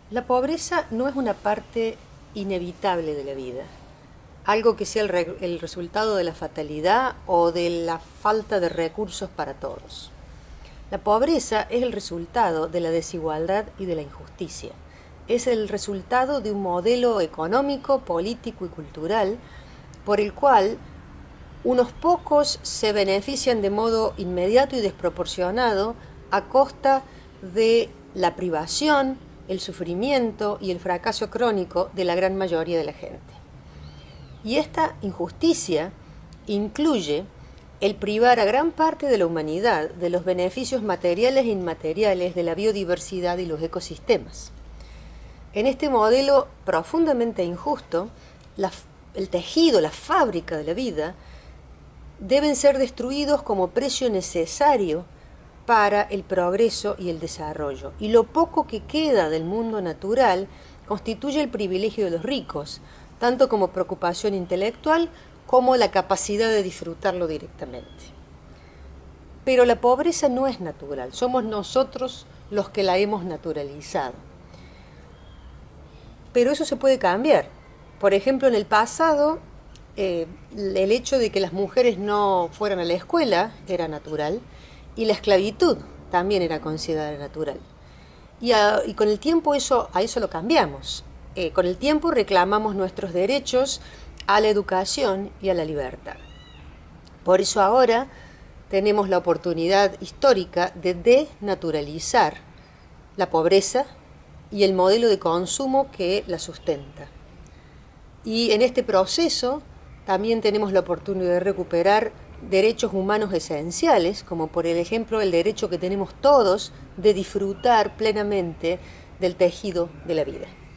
La pobreza no es una parte inevitable de la vida, algo que sea el resultado de la fatalidad o de la falta de recursos para todos. La pobreza es el resultado de la desigualdad y de la injusticia. Es el resultado de un modelo económico, político y cultural por el cual unos pocos se benefician de modo inmediato y desproporcionado a costa de la privación, el sufrimiento y el fracaso crónico de la gran mayoría de la gente. Y esta injusticia incluye el privar a gran parte de la humanidad de los beneficios materiales e inmateriales de la biodiversidad y los ecosistemas. En este modelo profundamente injusto, el tejido, la fábrica de la vida, deben ser destruidos como precio necesario para el progreso y el desarrollo. Y lo poco que queda del mundo natural constituye el privilegio de los ricos, tanto como preocupación intelectual como la capacidad de disfrutarlo directamente. Pero la pobreza no es natural, somos nosotros los que la hemos naturalizado. Pero eso se puede cambiar. Por ejemplo, en el pasado, el hecho de que las mujeres no fueran a la escuela era natural y la esclavitud también era considerada natural. Y con el tiempo a eso lo cambiamos. Con el tiempo reclamamos nuestros derechos a la educación y a la libertad. Por eso ahora tenemos la oportunidad histórica de denaturalizar la pobreza y el modelo de consumo que la sustenta. Y en este proceso también tenemos la oportunidad de recuperar derechos humanos esenciales, como por ejemplo el derecho que tenemos todos de disfrutar plenamente del tejido de la vida.